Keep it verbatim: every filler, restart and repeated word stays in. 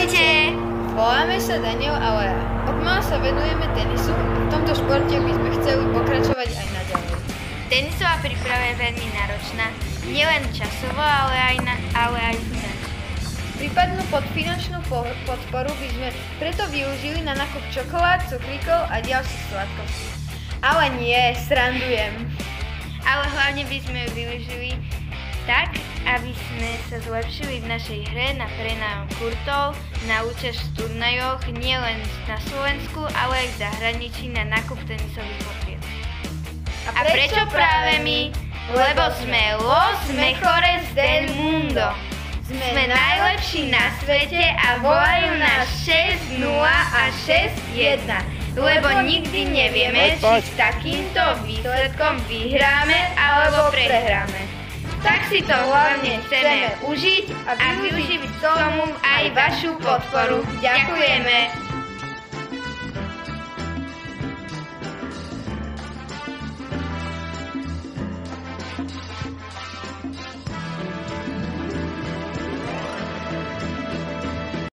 Ahojte! Voláme sa Daniel a Lea. Odmala sa venujeme tenisu a v tomto športe by sme chceli pokračovať aj naďalej. Tenisová príprava je veľmi náročná, nielen časovo, ale aj, na, ale aj finančne. Prípadnú pod finančnú podporu by sme preto využili na nákup čokolád, cukríkov a ďalších sladkostí. Ale nie, srandujem. Ale hlavne by sme ju využili tak, aby sme sa zlepšili v našej hre na prenájom kurtov, na účasť v turnajoch nielen na Slovensku, ale aj v zahraničí na nákup tenisových potrieb. A, a prečo práve my? Lebo sme los mejores del mundo. Sme najlepší na svete a volajú nás šesť nula a šesť jeden. Lebo nikdy nevieme, či s takýmto výsledkom vyhráme alebo prehráme. Tak si to hlavne chceme užiť a využiť k tomu aj vašu podporu. Ďakujeme.